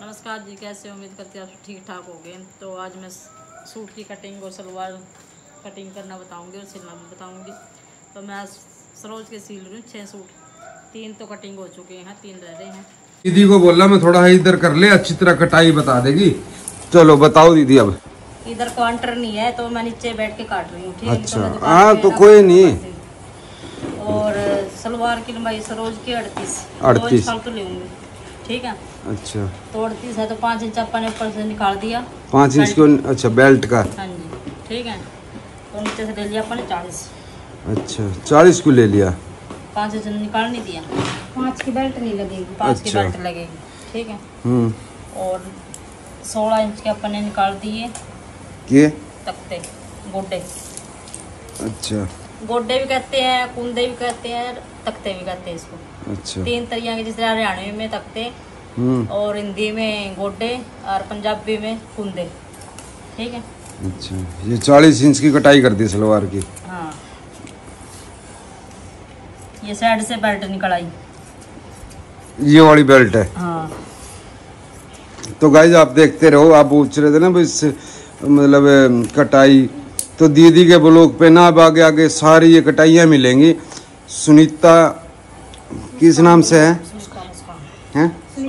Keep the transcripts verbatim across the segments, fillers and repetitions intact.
नमस्कार जी, कैसे उम्मीद करती हूँ आप ठीक ठाक हो गए। तो आज मैं सूट की कटिंग और सलवार कटिंग करना बताऊंगी और सिलना भी बताऊंगी। तो मैं आज सरोज के सिल रही हूँ छः सूट, तीन तो कटिंग हो चुके हैं, तीन रह रहे हैं। दीदी को बोला मैं थोड़ा इधर कर ले, अच्छी तरह कटाई बता देगी। चलो बताओ दीदी। अब इधर काउंटर नहीं है तो मैं नीचे बैठ के काट रही हूँ। ठीक है। अच्छा, हाँ तो कोई नहीं। और सलवार की लंबाई सरोज की अड़तीस अड़तीस तो लूंगी। ठीक है। अच्छा, तो अड़तीस है तो पाँच इंच अपन ऊपर से निकाल दिया, पाँच इंच को। अच्छा, बेल्ट का। हाँ जी, ठीक है। तो नीचे से ले लिया अपन चालीस। अच्छा, चालीस को ले लिया, पाँच इंच निकाल नहीं दिया। पाँच की बेल्ट नहीं लगेगी, पाँच की बेल्ट लगेगी। ठीक है। हम्म। और सोलह इंच के अपन ने निकाल दिए ये तख्ते, गोड्डे। अच्छा, गोड्डे भी कहते हैं, कुंदे भी कहते हैं, तख्ते भी कहते हैं इसको। अच्छा, तीन तरिया के, जिस तरह हरियाणवी में तख्ते और हिंदी में गोड्डे और पंजाबी में कुंदे। ठीक है। अच्छा, ये चालीस इंच की कटाई कर दी सलवार की। हाँ, ये साइड से बेल्ट निकल आई, ये वाली बेल्ट है। हाँ। तो गाइस आप देखते रहो। आप पूछ रहे थे ना भाई मतलब कटाई, तो दीदी के ब्लॉग पे ना अब आगे आगे सारी ये कटाइयाँ मिलेंगी। सुनीता किस नाम से है, हैं?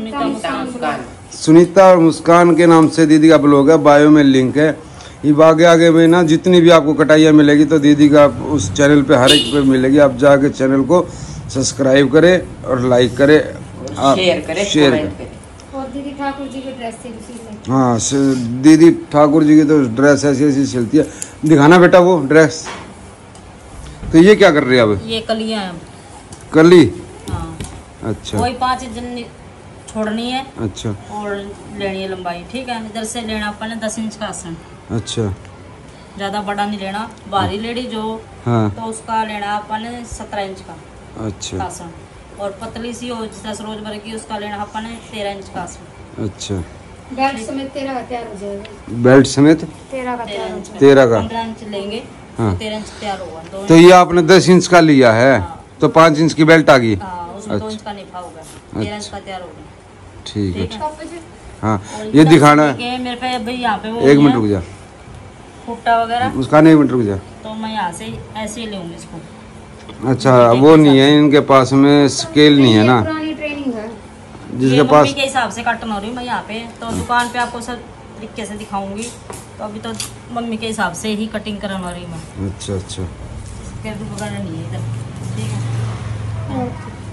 सुनीता और मुस्कान के नाम से दीदी का ब्लॉग है, बायो में लिंक है। ये आगे आगे में ना जितनी भी आपको कटाइयाँ मिलेगी तो दीदी का उस चैनल पे हर एक पे मिलेगी। आप जाके चैनल को सब्सक्राइब करें और लाइक करें, आप शेयर करें, शेयर करें। और दीदी ठाकुर जी की ड्रेस सिलती है। हाँ, दीदी ठाकुर जी की तो ड्रेस ऐसी ऐसी सिलती है। दिखाना बेटा वो ड्रेस। तो ये क्या कर रही है अब? ये कलियां हैं, कली। हाँ। अच्छा, वही पाँच इंच छोड़नी है। अच्छा, और लेनी है लंबाई। ठीक है। इधर से लेना अपन ने दस इंच का आसन। अच्छा, ज्यादा बड़ा नहीं लेना, बाहरी लेडी जो, हाँ, तो उसका लेना अपन ने सत्रह इंच का अच्छा, आसन। और पतली सी हो जिस सरोज भर की, उसका लेना अपन ने तेरह इंच का आसन। अच्छा, बेल्ट समेत तेरह का तैयार हो जाएगा। बेल्ट समेत तेरह का तैयार हो जाएगा। तेरह का पंद्रह इंच लेंगे, हाँ। तो तेरह इंच तैयार होगा। तो ये आपने दस इंच का लिया है, हाँ। तो पाँच इंच की बेल्ट आ गई। हाँ, उसमें दो इंच का निफा होगा, तेरह इंच का तैयार होगा। ठीक है। है। हाँ, ये दिखाना है। मेरे पे भाई यहाँ पे वो एक मिनट रुक जा, फुट्टा वगैरह मुस्कान एक मिनट रुक जा। तो मैं यहाँ से ऐसे ही लूंगी इसको। अच्छा, वो नहीं है इनके पास में, स्केल नहीं है ना, पुरानी ट्रेनिंग है जिसके पास के हिसाब से काटना हो रही हूँ मैं यहाँ पे। तो दुकान पे आपको सब तरीके से दिखाऊंगी। तो अभी तो मम्मी के हिसाब से ही कटिंग करवा रही हूँ मैं। अच्छा, अच्छा, वगैरह नहीं है इधर। ठीक है।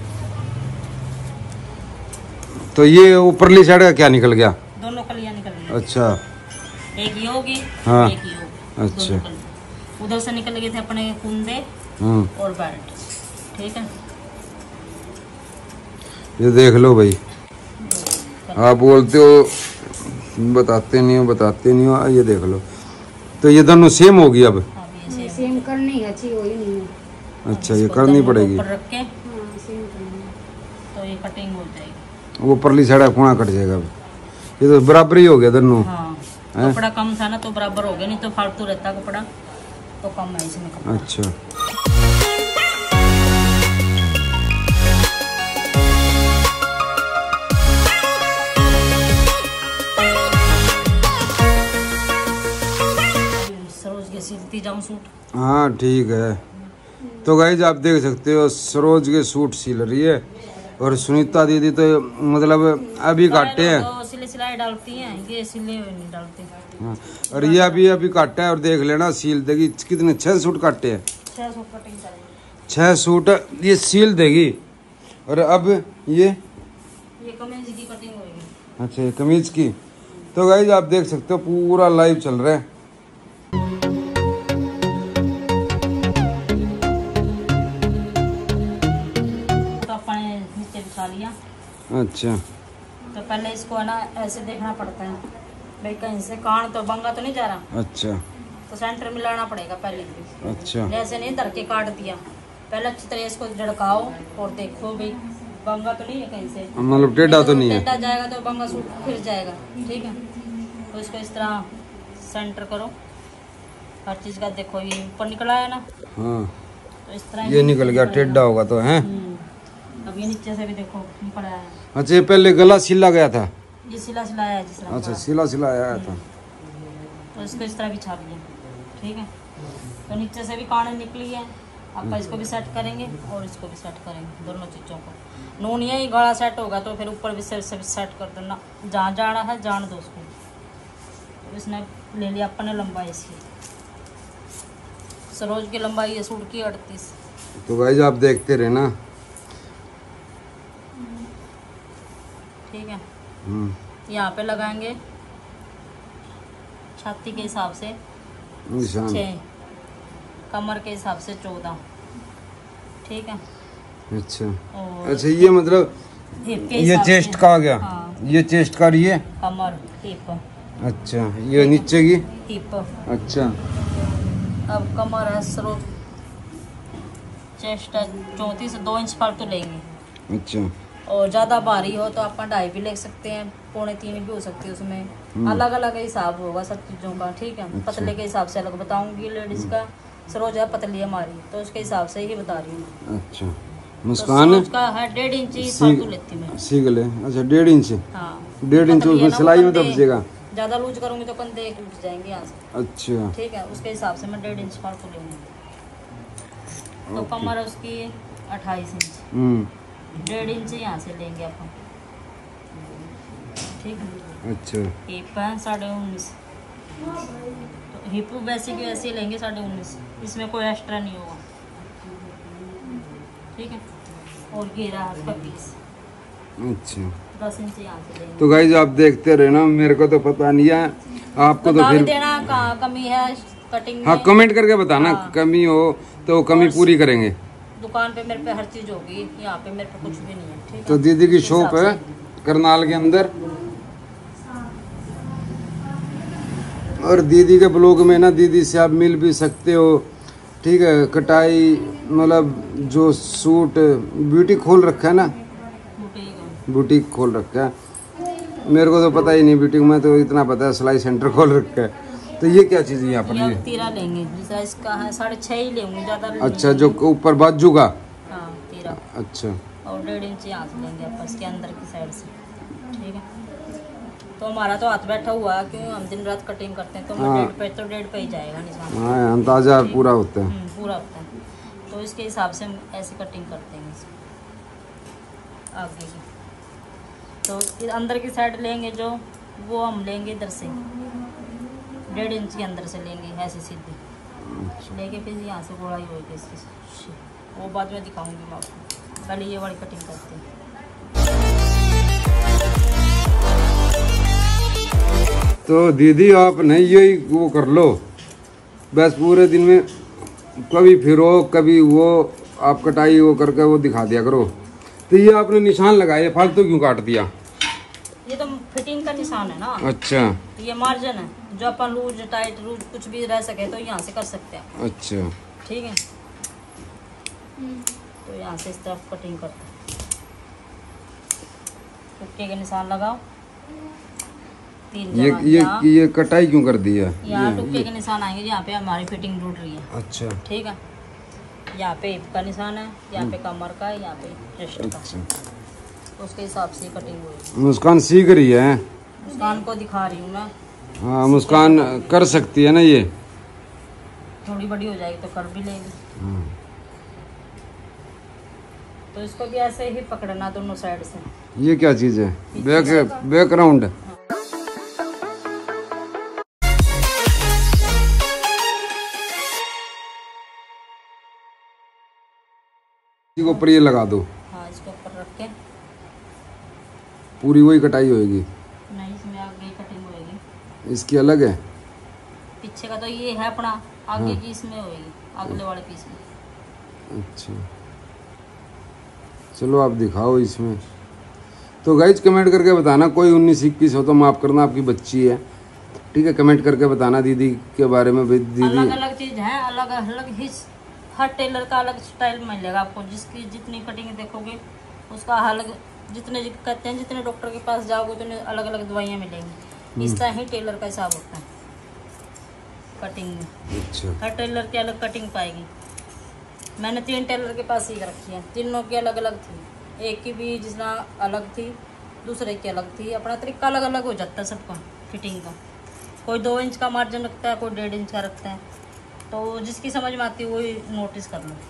तो ये ऊपरली साइड का क्या निकल गया? दोनों कलियां निकल गई। अच्छा, एक ये होगी, हाँ, एक ये होगी। अच्छा। उधर से निकल गए थे अपने कुंदे और बेल्ट। ठीक है। ये देख लो भाई, आप बोलते हो बताते नहीं हो, बताते नहीं हो। ये देख लो, तो ये दोनों सेम होगी अब। ये सेम करनी है, अच्छी हुई नहीं है। अच्छा, ये करनी पड़ेगी। ऊपर रख के हाँ, सेम करनी है तो ये कटिंग हो जाएगी। वो परली साइड कोना कट जाएगा। अब ये तो बराबर ही हो गया दोनों। हाँ, कपड़ा कम था ना तो बराबर हो गया, नहीं तो फालतू रहता कपड़ा, तो कम है इसमें कपड़ा। अच्छा, सरोज के सिलती जाऊं सूट। हाँ ठीक है। तो गाइज आप देख सकते हो सरोज के सूट सिल रही है, और सुनीता दीदी तो मतलब अभी काटे हैं। तो सिले सिलाई डालती हैं, ये सिले हुए नहीं डालते। हाँ, और ये अभी अभी काटा है, और देख लेना सील देगी। कितने छह सूट काटे हैं, छह सूट कटिंग करेंगे। छह सूट ये सील देगी। और अब ये ये कमीज की कटिंग होगी। अच्छा, ये कमीज की। तो गाइज आप देख सकते हो पूरा लाइव चल रहा है। लिया। अच्छा, तो पहले इसको है ना ऐसे देखना पड़ता है भाई, कहीं से कान तो बंगा तो नहीं जा रहा। अच्छा, तो सेंटर में लाना पड़ेगा पहले। अच्छा, ऐसे नहीं धर के काट दिया, पहले अच्छी तरह इसको झड़काओ और देखो भाई बंगा तो नहीं है कहीं से, मतलब टेढ़ा तो नहीं है। टेढ़ा जाएगा तो बंगा सूट फिर जाएगा। ठीक है। तो इसको इस तरह सेंटर करो हर चीज का। देखो ये ऊपर निकला है ना, हाँ, तो इस तरह ये निकल गया, टेढ़ा होगा तो है। अब ये नीचे से भी देखो पड़ा है। अच्छा, ये पहले गला सिला गया था। ये सिला सिलाया है जिस तरह अच्छा का। सिला सिलाया आया था। तो इसको इस तरह बिछा दिया, ठीक है। तो नीचे से भी कान निकली है, आप इसको भी सेट करेंगे और इसको भी सेट करेंगे, दोनों चीज़ों को। नून यही गला सेट होगा तो फिर ऊपर भी से से सेट कर देना, जहाँ जाना है जान दो उसको। तो इसने ले लिया अपने लंबाई इसकी, सरोज की लंबाई है सूट की अड़तीस। तो गाइस आप देखते रहना। ठीक है, हम्म यहाँ पे लगाएंगे छाती के हिसाब से निशान। छः, कमर के हिसाब से चौदह, ठीक है। अच्छा और अच्छा ये मतलब हिप के ये हिसाब चेस्ट से- का आ गया। हाँ, ये चेस्ट का, ये कमर हिप अच्छा ये नीचे की। हिप। अच्छा अब कमर है सरोज, चेस्ट है चौंतीस, दो इंच फालतू लेंगे। अच्छा और ज़्यादा भारी हो तो आप ढाई भी ले सकते हैं, पौने तीन भी हो सकती है, उसमें अलग अलग हिसाब होगा सब चीज़ों का, ठीक है। पतले के हिसाब से अलग बताऊंगी, लेडीज़ का सरोज है पतली हमारी तो उसके हिसाब से ही बता रही हूँ। अच्छा तो मुस्कान सरोज का है डेढ़ इंच ही सी- फालतू लेती मैं। सीख ले। अच्छा डेढ़ इंच, हाँ डेढ़ इंच पतली है उसमें ना, वो सिलाई में कंधे- दब जाएगा। ज़्यादा लूज करूँगी तो कंधे टूट जाएंगे यहाँ से, अच्छा ठीक है। उसके हिसाब से मैं डेढ़ इंच फालतू लूँगी। तो कमर है उसकी अट्ठाईस इंच, हम्म डेढ़ इंच यहाँ से लेंगे अपन, ठीक है। अच्छा हिप है साढ़े उन्नीस, तो हिप वैसे की वैसे ही लेंगे साढ़े उन्नीस, इसमें कोई एक्स्ट्रा नहीं होगा, ठीक है। और घेरा है उसका बीस, अच्छा दस इंच यहाँ से लेंगे। तो गाइज आप देखते रहना, मेरे को तो पता नहीं है, आपको तो बता भी फिर देना कहाँ कमी है कटिंग हाँ में। कमेंट करके बताना। हाँ। कमी हो तो कमी पूरी करेंगे। दुकान पे मेरे पे हर चीज़ होगी, यहाँ पे मेरे पे कुछ भी नहीं है, ठीक है। तो दीदी की इस शॉप हिसाब है से। करनाल के अंदर, और दीदी के ब्लॉग में ना दीदी से आप मिल भी सकते हो, ठीक है। कटाई मतलब जो सूट ब्यूटी खोल रखा है ना, बुटीक बुटीक खोल रखा है। मेरे को तो पता ही नहीं ब्यूटीक में, तो इतना पता है सिलाई सेंटर खोल रखा है। तो ये क्या चीज़ है यहाँ पर? है, ये तीरा लेंगे जैसा इसका है साढ़े छः ही लेंगे, ज़्यादा नहीं अच्छा लेंगे। जो ऊपर बाजू का, हाँ तीरा, अच्छा और डेढ़ इंच यहाँ से लेंगे अपन इसके अंदर की साइड से, ठीक है। तो हमारा तो हाथ बैठा हुआ है, क्यों हम दिन रात कटिंग करते हैं, तो हाँ। डेढ़ पे तो डेढ़ पे ही जाएगा निशान। हाँ अंदाजा पूरा होता है। हम्म, पूरा होता है, तो इसके हिसाब से हम ऐसे कटिंग करते हैं इसको आगे की। तो इस अंदर की साइड लेंगे जो, वो हम लेंगे इधर से डेढ़ इंच के अंदर से लेंगे, ऐसे सीधी लेके फिर यहाँ से गोलाई होगी इसकी, वो बाद में दिखाऊंगी मैं आपको। पहले ये वाली कटिंग करते हैं। तो दीदी आप नहीं यही वो कर लो, बस पूरे दिन में कभी फिरो कभी वो आप कटाई वो करके वो दिखा दिया करो। तो ये आपने निशान लगाए, फालतू क्यों काट दिया? ये तो फिटिंग का निशान है ना, अच्छा ये मार्जिन है, जो अपन लूज टाइट लूज कुछ भी रह सके तो यहाँ से कर सकते हैं, अच्छा ठीक है। तो यहाँ से इस तरफ कटिंग करते हैं, तुक्के के निशान लगाओ तीन ये जगह, ये यहाँ ये कटाई क्यों कर दी है? यहाँ टुक्के के निशान आएंगे यहाँ पे हमारी फिटिंग टूट रही है, अच्छा ठीक है। यहाँ पे हिप का निशान है, यहाँ पे कमर का है, यहाँ पे चेस्ट का, अच्छा तो उसके हिसाब से कटिंग हुई। मुस्कान सीख रही है। मुस्कान को दिखा रही हूँ मैं, हाँ मुस्कान कर सकती है ना, ये थोड़ी बड़ी हो जाएगी तो कर भी लेगी। हाँ। तो इसको भी ऐसे ही पकड़ना दोनों साइड से। ये क्या चीज़ है? बैक बैकग्राउंड इसके ऊपर ये लगा दो, हाँ इसको ऊपर रख के, पूरी वही कटाई होएगी। नहीं इसमें आगे कटिंग होएगी, इसकी अलग है। पीछे का तो ये है अपना, आगे की इसमें होएगी, अगले वाले पीस में। अच्छा चलो आप दिखाओ इसमें। तो गाइज कमेंट करके बताना, कोई उन्नीस इक्कीस हो तो माफ़ करना, आपकी बच्ची है, ठीक है। कमेंट करके बताना दीदी के बारे में। दीदी अलग अलग चीज है, अलग अलग ही, हर टेलर का अलग स्टाइल मिलेगा आपको। जिसकी जितनी कटिंग देखोगे उसका अलग, जितने कहते हैं जितने डॉक्टर के पास जाओगे उतने अलग अलग दवाइयाँ मिलेंगी। इस तरह ही टेलर का हिसाब होता है कटिंग में। अच्छा हर टेलर की अलग कटिंग पाएगी। मैंने तीन टेलर के पास सीख रखी है, तीनों की अलग अलग थी, एक की भी जिस तरह अलग थी, दूसरे की अलग थी। अपना तरीका अलग अलग हो जाता है सबका फिटिंग का। कोई दो इंच का मार्जिन रखता है, कोई डेढ़ इंच का रखता है, तो जिसकी समझ में आती है वही नोटिस कर लो।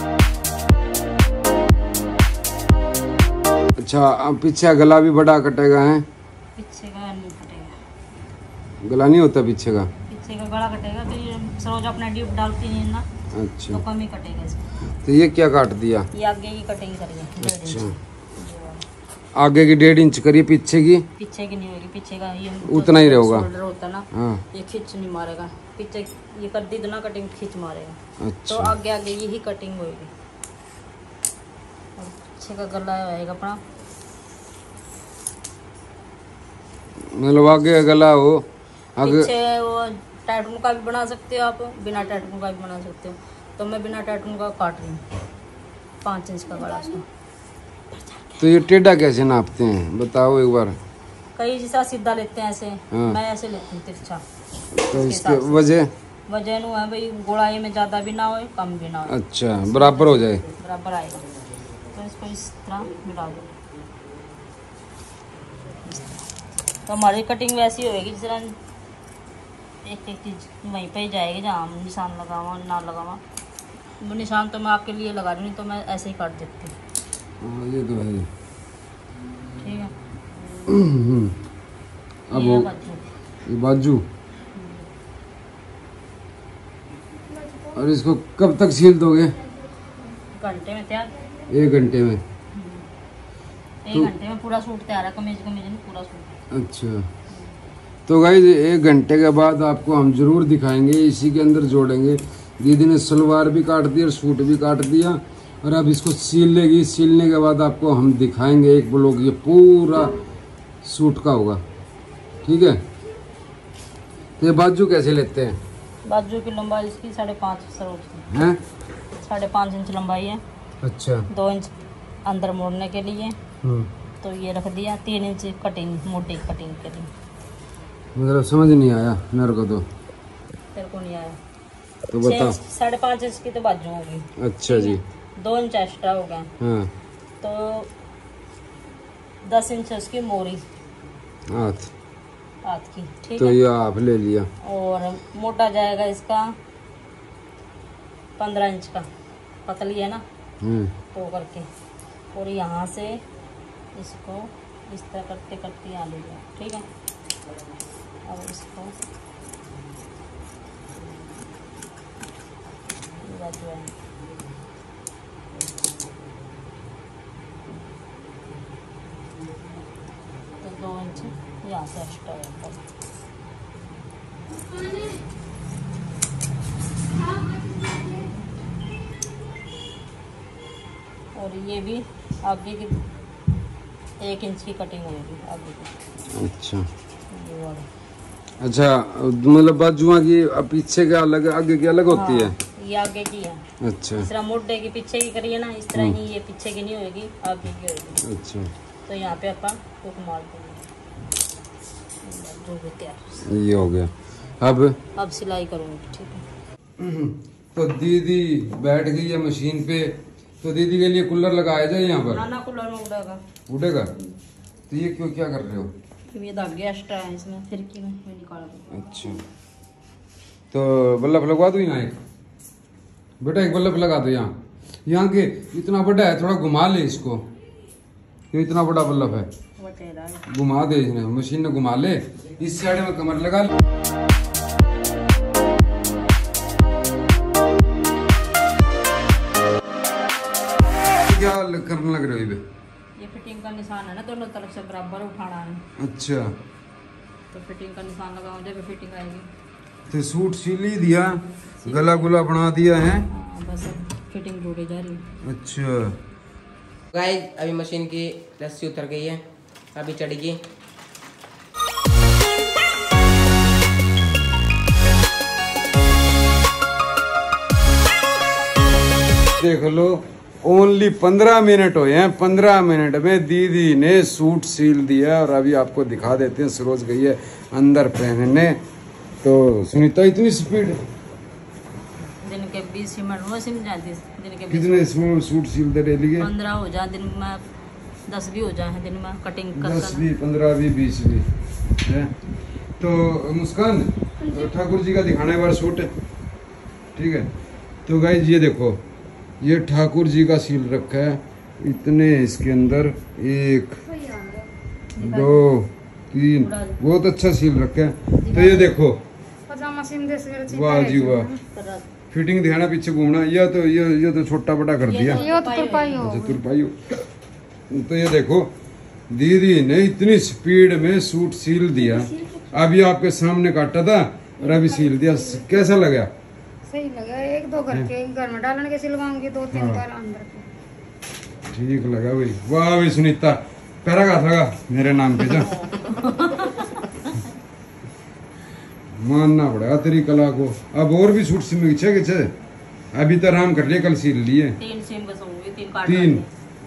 अच्छा, अब पीछे गला भी बड़ा कटेगा है? पीछे का नहीं कटेगा, गला नहीं होता पीछे का? पीछे का गला कटेगा तो ये सरोज अपना ड्यूब डालती नहीं है ना, अच्छा, तो कम ही कटेगा इसमें। तो ये क्या काट दिया? ये आगे की कटिंग करिए। अच्छा, आगे की डेढ़ इंच करिए, पीछे की? पीछे की नहीं होगी, पीछे का ये उतना ही रहेगा। शोल्डर होता ना, हाँ। ये खींच नहीं मारेगा। पीछे ये कर दी तो ना कटिंग खींच मारेगा। अच्छा, तो आगे आगे यही कटिंग होगी। और पीछे का गला आएगा अपना, मतलब आगे गला हो आगे। पीछे वो टैटू का भी बना सकते हो आप, बिना टैटू का भी बना सकते हो। तो मैं बिना टैटू का काट रही हूँ, पाँच इंच का गला उसका। तो ये टेढ़ा कैसे नापते हैं बताओ एक बार? कई जैसा सीधा लेते हैं ऐसे, हाँ। मैं ऐसे लेती हूँ तिरछा। तो इसके वजह? वजह नु है भाई, गोलाई में ज़्यादा भी ना हो कम भी ना हो, अच्छा, बराबर हो जाए, बराबर आएगा। तो इसको इस तरह मिला दो, तो हमारी कटिंग वैसी होगी जिस तरह एक एक चीज़ वहीं पे ही जाएगी जहाँ हम निशान लगावा ना लगावा। वो निशान तो मैं आपके लिए लगा रही हूँ, तो मैं ऐसे ही काट देती हूँ। हाँ, ये तो है। ठीक है, अब ये वो बाजू। ये बाजू, और इसको कब तक सील दोगे? घंटे में तैयार, एक घंटे में? एक घंटे में पूरा सूट तैयार है, कमीज कमीज नहीं पूरा सूट। अच्छा, तो गाइस एक घंटे के बाद आपको हम जरूर दिखाएंगे, इसी के अंदर जोड़ेंगे। दीदी ने सलवार भी काट दी और सूट भी काट दिया, और अब इसको सील लेगी। सीलने के बाद आपको हम दिखाएंगे एक ब्लॉग, ये पूरा सूट का होगा। ठीक है, तो ये बाजू कैसे लेते हैं? बाजू की लंबाई इसकी साढ़े पाँच सरोज की हैं? साढ़े पाँच इंच लंबाई है। अच्छा, दो इंच अंदर मोड़ने के लिए, हम्म, तो ये रख दिया। तीन इंच कटिंग, मोटी कटिंग के लिए। मतलब समझ नहीं आया मेरे को तो। तेरे को नहीं आया तो बताओ। छः- साढ़े पाँच इंच की तो बाजू होगी। अच्छा जी, दो इंच एक्स्ट्रा हो गया, हाँ, तो दस इंच उसकी मोरी हाथ, हाथ की। ठीक तो है, ये आप ले लिया। और मोटा जाएगा इसका पंद्रह इंच का, पतली है ना हम्म, तो करके, और यहाँ से इसको इस तरह करते करते यहाँ ले जाओ। ठीक है, अब इसको ये बाजू है, तो दो इंच यहाँ से एक्स्ट्रा होगा। और ये भी आगे की एक इंच की कटिंग होगी आगे की। अच्छा ये वाला। अच्छा, मतलब बाजुआ की अब पीछे के अलग, आगे की अलग होती है? हाँ, ये आगे की है। अच्छा, इस तरह मोटे की पीछे की करिए ना, इस तरह ही ये पीछे की नहीं होगी, आगे की होगी। अच्छा, तो यहाँ पे अपन हुक मार देंगे। जो भी तैयार, ये हो गया। अब अब सिलाई करूँगी। ठीक है, तो दीदी बैठ गई है मशीन पे, तो दीदी के लिए कूलर लगाया जाए यहाँ पर? ना कूलर में उड़ेगा। उड़ेगा? तो ये क्यों, क्या कर रहे हो? ये धागे एक्स्ट्रा है इसमें, खिड़की में मैं निकाल दूँ। अच्छा, तो बल्ब लगवा दो यहाँ एक, बेटा एक बल्ब लगा दो यहाँ। यहाँ के इतना बड़ा है, थोड़ा घुमा ले इसको, ये इतना बड़ा बल्ब है, वो तेरा है। घुमा दे इसने, मशीन ने घुमा ले। इस साइड में कमर लगा ले। क्या करने लग रहे हो? ये फिटिंग का निशान है ना, दोनों तरफ से बराबर उठाना है। अच्छा, तो फिटिंग का निशान लगाओ, जब फिटिंग आएगी। तो सूट सिल ही दिया, गला गुला बना दिया है? हाँ, बस अब फिटिंग जोड़ी जा रही है। अच्छा गाइस, अभी मशीन की रस्सी उतर गई है, अभी चढ़ेगी। देख लो, ओनली पंद्रह मिनट हुए हैं। पंद्रह मिनट में दीदी ने सूट सिल दिया, और अभी आपको दिखा देते हैं। सरोज गई है अंदर पहनने। तो सुनीता, इतनी स्पीड? दिन के बीस मिनट में सिल जाती, दिन के कितने इसमें सूट सिलते डेली के? पंद्रह हो जा दिन में, दस भी हो जाए दिन में कटिंग कर दस कर। भी, पंद्रह भी, बीस भी है। तो मुस्कान, तो ठाकुर जी का दिखाना है बार सूट, ठीक है। तो गाइज ये देखो, ये ठाकुर जी का सील रखा है, इतने इसके अंदर, एक दो तीन, बहुत अच्छा सील रखा है। तो ये देखो, पजामा सिम दे से वाह जी वाह, फिटिंग दिखाना, पीछे घूमना, या तो ये ये तो छोटा बड़ा कर दिया, ये तो तुरपाई हो। अच्छा तुरपाई हो। तो ये देखो दीदी ने इतनी स्पीड में सूट सील दिया, अभी आपके सामने काटा था और अभी सील दिया, कैसा लगा? सही लगा। एक दो घर के घर में डालने के सिलवाऊंगी, दो तीन बार अंदर के। ठीक लगा भाई, वाह भाई सुनीता, पैरा का लगा मेरे नाम पे जा। मानना पड़ेगा तेरी कला को। अब और भी सूट सिल छे के छे, अभी तो आराम कर लिए, कल सील लिए तीन सीम बसूंगी, तीन काट तीन।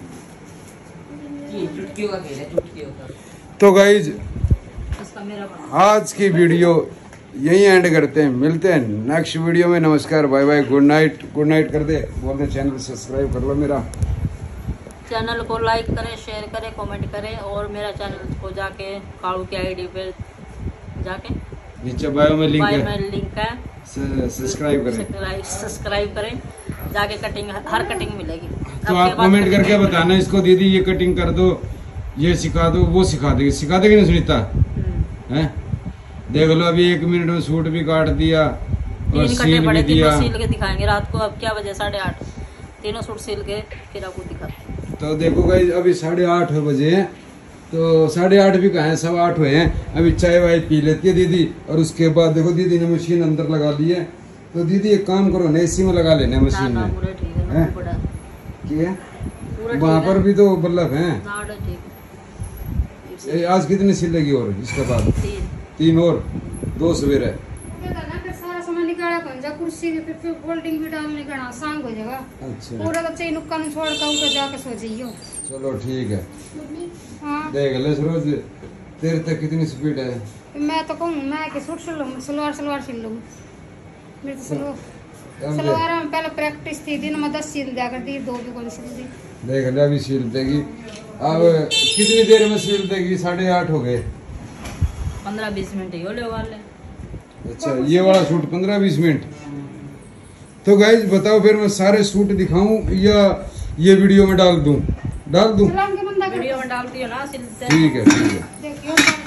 ये चुटकियों का खेल है, चुटकियों का। तो गाइज इसका मेरा बना। आज की वीडियो यही एंड करते हैं, मिलते हैं नेक्स्ट वीडियो में। नमस्कार, bye bye, good night. Good night कर दे, बोल दे चैनल सब्सक्राइब कर लो मेरा। चैनल को लाइक करें, शेयर करें, कमेंट करें, और मेरा चैनल को जाके कालू की आईडी पे जाके नीचे बायो में लिंक बायो है, में लिंक है, सब्सक्राइब करें। सब्सक्राइब सब्सक्राइब करें, जाके कटिंग, हर कटिंग मिलेगी। तो आप कमेंट करके बताना इसको, दीदी ये कटिंग कर दो, ये सिखा दो, वो सिखा देगी, सिखा देगी ना सुनीता? हैं देख लो, अभी एक मिनट में सूट भी काट दिया और तीन कटे सील पड़े, भी दिया। तीनों सील के दिखाएंगे रात को। अब क्या बजे? साढ़े आठ। तीनों सूट सील के फिर आपको दिखाते। तो देखो गाइस, अभी साढ़े आठ बजे हैं, तो साढ़े आठ भी कहा है, सवा आठ हुए हैं। अभी चाय वाय पी लेती है दीदी, और उसके बाद देखो दीदी ने मशीन अंदर लगा ली है। तो दीदी एक काम करो ना, एसी में लगा लेना मशीन में, पूरा ठीक है, हैं? बड़ा ठीक है। पूरा ठीक वहाँ है। पर भी तो बल्लभ है। नाड़ा ठीक है। ए, आज कितनी सिलेगी और इसके बाद? तीन। तीन और दो सवेरे। फिर सारा सामान निकाला कौन जा, कुर्सी के फिर फोल्डिंग भी डालने का सांग हो जाएगा। अच्छा पूरा तो चाहिए नुक्का छोड़ कर ऊपर जाके सो जाइयो। चलो ठीक है, हाँ, देख ले सरोज, तेरे तक कितनी स्पीड है? मैं तो कहूँ मैं कि सूट सिल लूँ, सलवार सलवार सिल लूँ। मेरी तो सलवार हम दे- सलवार में पहले प्रैक्टिस थी, दिन में दस सील दिया करती, दो भी कौन सिल दी। देख ले, अभी सील देगी। अब कितनी देर में सील देगी? साढ़े आठ हो गए। पंद्रह बीस मिनट ही होने वाले। अच्छा, ये वाला सूट पंद्रह बीस मिनट। तो गाइज बताओ, फिर मैं सारे सूट दिखाऊं या ये वीडियो में डाल दूं? डाल दूं? सलाम के बंदा वीडियो में डालती हो ना सिलते। ठीक है ठीक है। देखियो